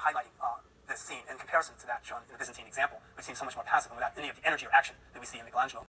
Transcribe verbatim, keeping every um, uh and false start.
highlighting uh, this scene in comparison to that shown in the Byzantine example, which seems so much more passive and without any of the energy or action that we see in Michelangelo.